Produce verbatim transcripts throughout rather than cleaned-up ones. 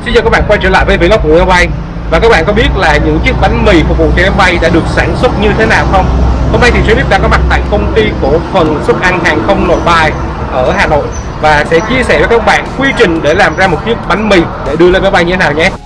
Xin chào các bạn quay trở lại với vlog của Người Bay. Và các bạn có biết là những chiếc bánh mì phục vụ trên máy bay đã được sản xuất như thế nào không? Hôm nay thì Travis đang có mặt tại công ty cổ phần xuất ăn hàng không Nội Bài ở Hà Nội và sẽ chia sẻ với các bạn quy trình để làm ra một chiếc bánh mì để đưa lên máy bay như thế nào nhé.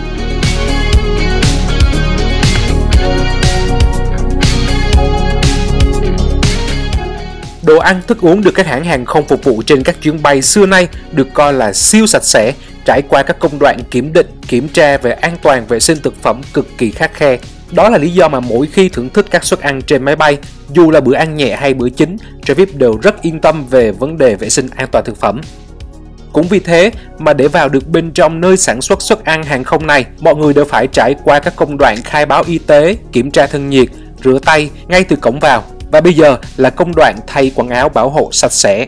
Đồ ăn, thức uống được các hãng hàng không phục vụ trên các chuyến bay xưa nay được coi là siêu sạch sẽ, trải qua các công đoạn kiểm định, kiểm tra về an toàn vệ sinh thực phẩm cực kỳ khắt khe. Đó là lý do mà mỗi khi thưởng thức các suất ăn trên máy bay, dù là bữa ăn nhẹ hay bữa chính, Travis đều rất yên tâm về vấn đề vệ sinh an toàn thực phẩm. Cũng vì thế mà để vào được bên trong nơi sản xuất suất ăn hàng không này, mọi người đều phải trải qua các công đoạn khai báo y tế, kiểm tra thân nhiệt, rửa tay ngay từ cổng vào. Và bây giờ là công đoạn thay quần áo bảo hộ sạch sẽ.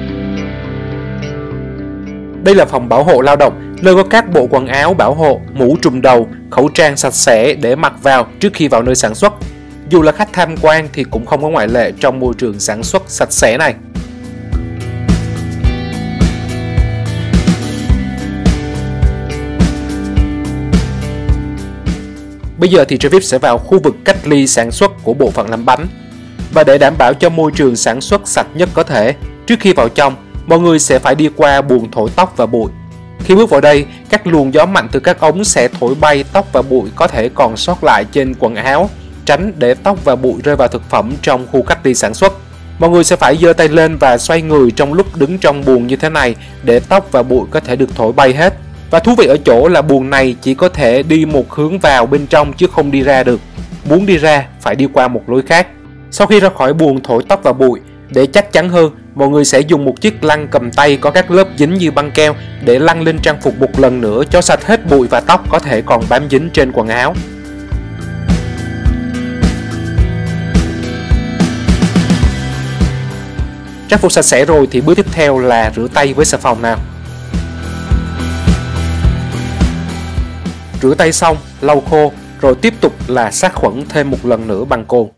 Đây là phòng bảo hộ lao động, nơi có các bộ quần áo bảo hộ, mũ trùm đầu, khẩu trang sạch sẽ để mặc vào trước khi vào nơi sản xuất. Dù là khách tham quan thì cũng không có ngoại lệ trong môi trường sản xuất sạch sẽ này. Bây giờ thì Travis sẽ vào khu vực cách ly sản xuất của bộ phận làm bánh. Và để đảm bảo cho môi trường sản xuất sạch nhất có thể, trước khi vào trong, mọi người sẽ phải đi qua buồng thổi tóc và bụi. Khi bước vào đây, các luồng gió mạnh từ các ống sẽ thổi bay tóc và bụi có thể còn sót lại trên quần áo, tránh để tóc và bụi rơi vào thực phẩm trong khu cách ly sản xuất. Mọi người sẽ phải giơ tay lên và xoay người trong lúc đứng trong buồng như thế này để tóc và bụi có thể được thổi bay hết. Và thú vị ở chỗ là buồng này chỉ có thể đi một hướng vào bên trong chứ không đi ra được. Muốn đi ra phải đi qua một lối khác. Sau khi ra khỏi buồng thổi tóc và bụi, để chắc chắn hơn, mọi người sẽ dùng một chiếc lăn cầm tay có các lớp dính như băng keo để lăn lên trang phục một lần nữa cho sạch hết bụi và tóc có thể còn bám dính trên quần áo. Trang phục sạch sẽ rồi thì bước tiếp theo là rửa tay với xà phòng nào. Rửa tay xong, lau khô, rồi tiếp tục là sát khuẩn thêm một lần nữa bằng cồn.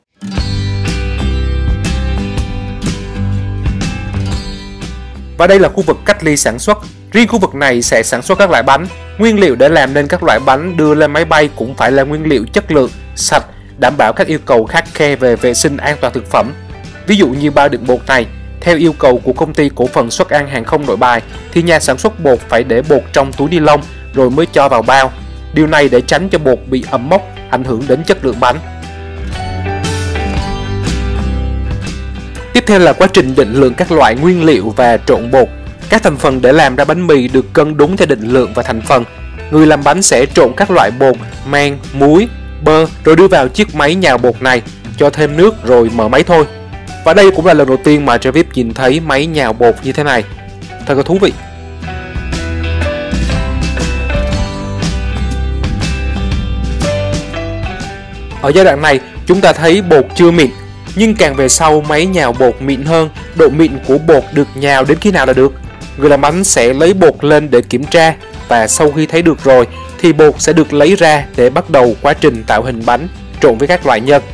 Và đây là khu vực cách ly sản xuất. Riêng khu vực này sẽ sản xuất các loại bánh. Nguyên liệu để làm nên các loại bánh đưa lên máy bay cũng phải là nguyên liệu chất lượng, sạch, đảm bảo các yêu cầu khắt khe về vệ sinh an toàn thực phẩm. Ví dụ như bao đựng bột này, theo yêu cầu của công ty cổ phần xuất ăn hàng không Nội Bài thì nhà sản xuất bột phải để bột trong túi ni lông rồi mới cho vào bao. Điều này để tránh cho bột bị ẩm mốc, ảnh hưởng đến chất lượng bánh. Tiếp theo là quá trình định lượng các loại nguyên liệu và trộn bột. Các thành phần để làm ra bánh mì được cân đúng theo định lượng và thành phần. Người làm bánh sẽ trộn các loại bột, men, muối, bơ rồi đưa vào chiếc máy nhào bột này, cho thêm nước rồi mở máy thôi. Và đây cũng là lần đầu tiên mà Travis nhìn thấy máy nhào bột như thế này. Thật là thú vị. Ở giai đoạn này, chúng ta thấy bột chưa mịn. Nhưng càng về sau máy nhào bột mịn hơn, độ mịn của bột được nhào đến khi nào là được. Người làm bánh sẽ lấy bột lên để kiểm tra và sau khi thấy được rồi thì bột sẽ được lấy ra để bắt đầu quá trình tạo hình bánh trộn với các loại nhân.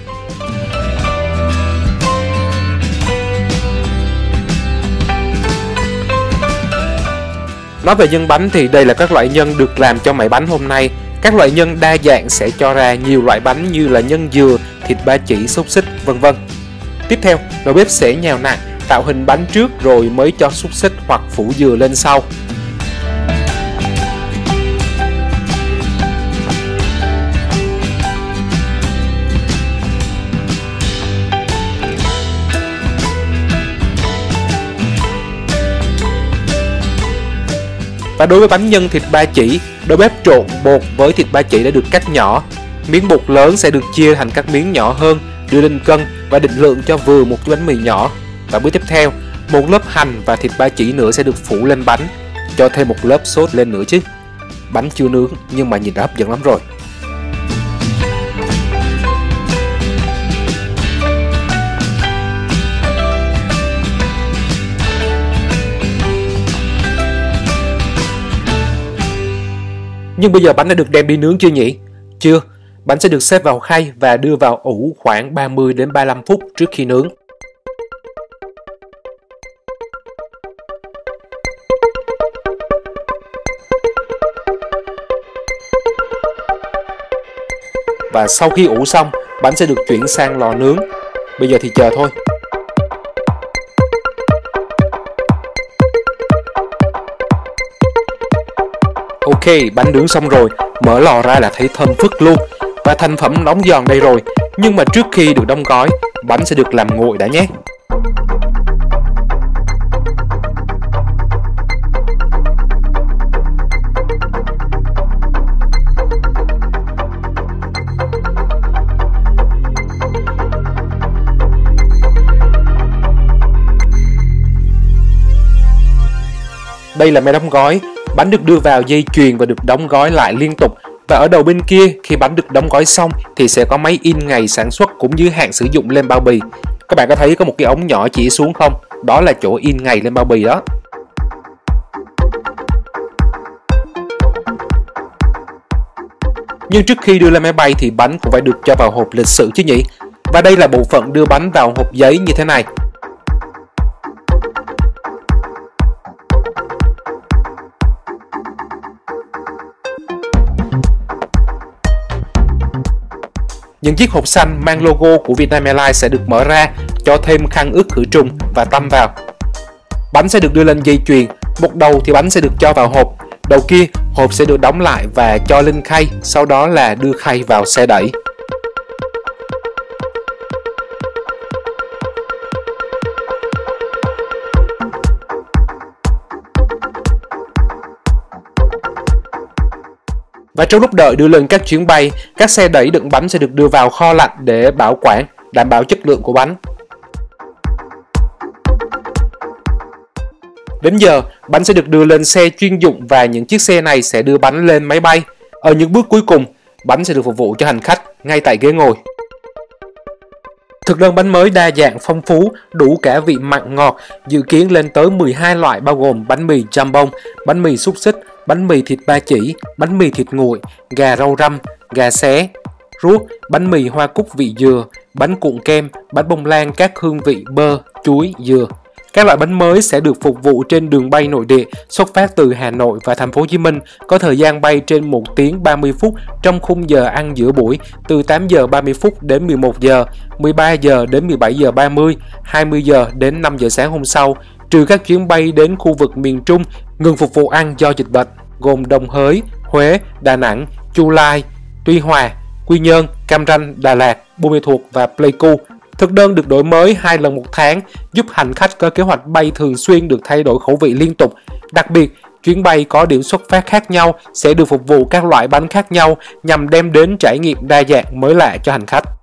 Nói về nhân bánh thì đây là các loại nhân được làm cho mẻ bánh hôm nay. Các loại nhân đa dạng sẽ cho ra nhiều loại bánh như là nhân dừa, thịt ba chỉ, xúc xích, vân vân. Tiếp theo, đầu bếp sẽ nhào nặn, tạo hình bánh trước rồi mới cho xúc xích hoặc phủ dừa lên sau. Và đối với bánh nhân thịt ba chỉ, đầu bếp trộn bột với thịt ba chỉ đã được cắt nhỏ. Miếng bột lớn sẽ được chia thành các miếng nhỏ hơn, đưa lên cân và định lượng cho vừa một cái bánh mì nhỏ. Và bước tiếp theo, một lớp hành và thịt ba chỉ nữa sẽ được phủ lên bánh, cho thêm một lớp sốt lên nữa chứ. Bánh chưa nướng nhưng mà nhìn đã hấp dẫn lắm rồi. Nhưng bây giờ bánh đã được đem đi nướng chưa nhỉ? Chưa, bánh sẽ được xếp vào khay và đưa vào ủ khoảng ba mươi đến ba mươi lăm phút trước khi nướng. và sau khi ủ xong, bánh sẽ được chuyển sang lò nướng. Bây giờ thì chờ thôi. Ok, bánh nướng xong rồi, mở lò ra là thấy thơm phức luôn. Và thành phẩm nóng giòn đây rồi. Nhưng mà trước khi được đóng gói, bánh sẽ được làm nguội đã nhé. Đây là máy đóng gói. Bánh được đưa vào dây chuyền và được đóng gói lại liên tục. Và ở đầu bên kia, khi bánh được đóng gói xong thì sẽ có máy in ngày sản xuất cũng như hạn sử dụng lên bao bì. Các bạn có thấy có một cái ống nhỏ chỉ xuống không? Đó là chỗ in ngày lên bao bì đó. Nhưng trước khi đưa lên máy bay thì bánh cũng phải được cho vào hộp lịch sự chứ nhỉ? Và đây là bộ phận đưa bánh vào hộp giấy như thế này. Những chiếc hộp xanh mang logo của Vietnam Airlines sẽ được mở ra, cho thêm khăn ướt khử trùng và tăm vào. Bánh sẽ được đưa lên dây chuyền, một đầu thì bánh sẽ được cho vào hộp, đầu kia hộp sẽ được đóng lại và cho lên khay, sau đó là đưa khay vào xe đẩy. Và trong lúc đợi đưa lên các chuyến bay, các xe đẩy đựng bánh sẽ được đưa vào kho lạnh để bảo quản, đảm bảo chất lượng của bánh. Đến giờ, bánh sẽ được đưa lên xe chuyên dụng và những chiếc xe này sẽ đưa bánh lên máy bay. Ở những bước cuối cùng, bánh sẽ được phục vụ cho hành khách ngay tại ghế ngồi. Thực đơn bánh mới đa dạng phong phú, đủ cả vị mặn ngọt, dự kiến lên tới mười hai loại bao gồm bánh mì jambon, bánh mì xúc xích, bánh mì thịt ba chỉ, bánh mì thịt nguội, gà rau răm, gà xé, ruốc, bánh mì hoa cúc vị dừa, bánh cuộn kem, bánh bông lan các hương vị bơ, chuối, dừa. Các loại bánh mới sẽ được phục vụ trên đường bay nội địa xuất phát từ Hà Nội và Thành phố Hồ Chí Minh, có thời gian bay trên một tiếng ba mươi phút trong khung giờ ăn giữa buổi từ tám giờ ba mươi phút đến mười một giờ, mười ba giờ đến mười bảy giờ ba mươi, hai mươi giờ đến năm giờ sáng hôm sau, trừ các chuyến bay đến khu vực miền Trung ngừng phục vụ ăn do dịch bệnh, gồm Đồng Hới, Huế, Đà Nẵng, Chu Lai, Tuy Hòa, Quy Nhơn, Cam Ranh, Đà Lạt, Buôn Ma Thuột và Pleiku. Thực đơn được đổi mới hai lần một tháng, giúp hành khách có kế hoạch bay thường xuyên được thay đổi khẩu vị liên tục. Đặc biệt, chuyến bay có điểm xuất phát khác nhau sẽ được phục vụ các loại bánh khác nhau nhằm đem đến trải nghiệm đa dạng mới lạ cho hành khách.